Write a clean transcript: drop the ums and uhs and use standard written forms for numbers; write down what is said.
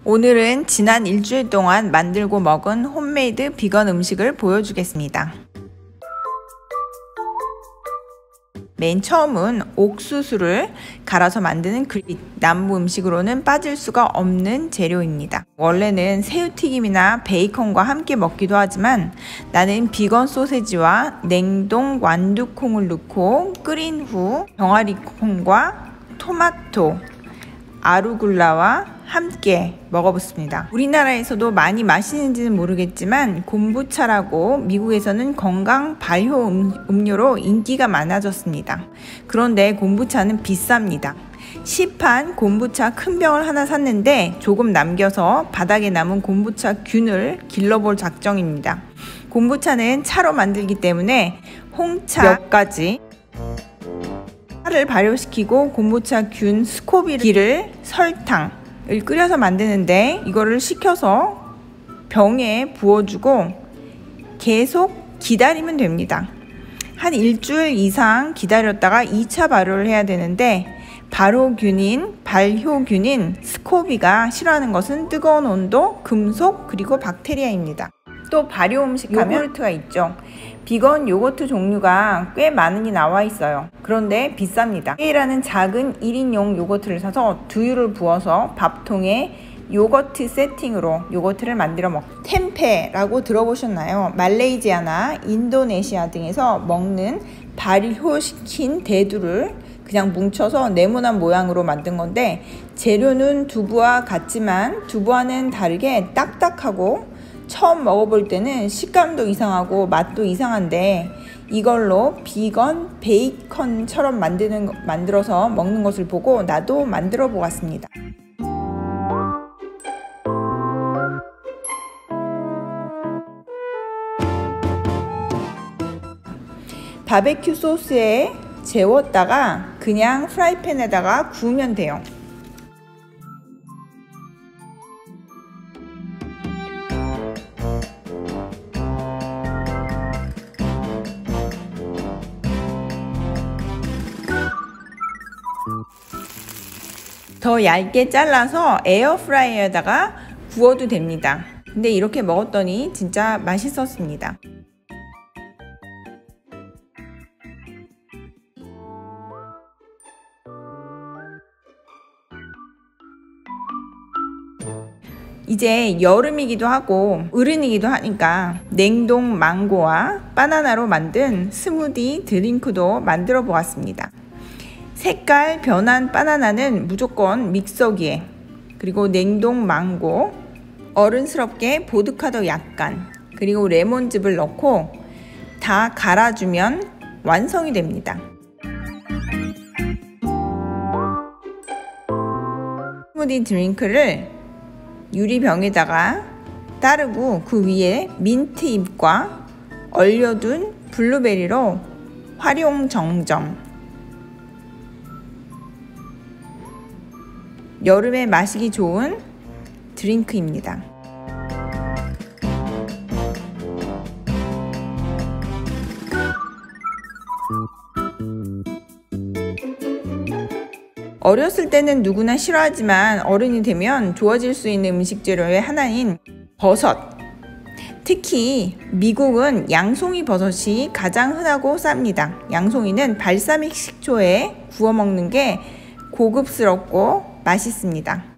오늘은 지난 일주일 동안 만들고 먹은 홈메이드 비건 음식을 보여주겠습니다. 맨 처음은 옥수수를 갈아서 만드는 그릿, 남부 음식으로는 빠질 수가 없는 재료입니다. 원래는 새우튀김이나 베이컨과 함께 먹기도 하지만 나는 비건 소세지와 냉동 완두콩을 넣고 끓인 후 병아리콩과 토마토, 아루굴라와 함께 먹어봤습니다. 우리나라에서도 많이 마시는지는 모르겠지만 콤부차라고 미국에서는 건강 발효 음료로 인기가 많아졌습니다. 그런데 콤부차는 비쌉니다. 시판 콤부차 큰 병을 하나 샀는데 조금 남겨서 바닥에 남은 콤부차 균을 길러볼 작정입니다. 콤부차는 차로 만들기 때문에 홍차 몇 가지, 차를 발효시키고 콤부차 균, 스코빌을, 설탕 을 끓여서 만드는데 이거를 식혀서 병에 부어주고 계속 기다리면 됩니다. 한 일주일 이상 기다렸다가 2차 발효를 해야 되는데 발효균인 스코비가 싫어하는 것은 뜨거운 온도, 금속, 그리고 박테리아입니다. 또 발효 음식 하면 요구르트가 있죠. 비건 요거트 종류가 꽤 많이 나와 있어요. 그런데 비쌉니다. K라는 작은 1인용 요거트를 사서 두유를 부어서 밥통에 요거트 세팅으로 요거트를 만들어 먹고, 템페라고 들어보셨나요? 말레이시아나 인도네시아 등에서 먹는 발효시킨 대두를 그냥 뭉쳐서 네모난 모양으로 만든 건데 재료는 두부와 같지만 두부와는 다르게 딱딱하고 처음 먹어볼 때는 식감도 이상하고 맛도 이상한데 이걸로 비건 베이컨처럼 만들어서 먹는 것을 보고 나도 만들어 보았습니다. 바베큐 소스에 재웠다가 그냥 프라이팬에다가 구우면 돼요. 더 얇게 잘라서 에어프라이어에다가 구워도 됩니다. 근데 이렇게 먹었더니 진짜 맛있었습니다. 이제 여름이기도 하고 어른이기도 하니까 냉동 망고와 바나나로 만든 스무디 드링크도 만들어 보았습니다. 색깔 변한 바나나는 무조건 믹서기에, 그리고 냉동 망고, 어른스럽게 보드카도 약간, 그리고 레몬즙을 넣고 다 갈아주면 완성이 됩니다. 스무디 드링크를 유리병에다가 따르고 그 위에 민트 잎과 얼려둔 블루베리로 활용정정. 여름에 마시기 좋은 드링크입니다. 어렸을 때는 누구나 싫어하지만 어른이 되면 좋아질 수 있는 음식 재료의 하나인 버섯. 특히 미국은 양송이 버섯이 가장 흔하고 쌉니다. 양송이는 발사믹 식초에 구워 먹는 게 고급스럽고 맛있습니다.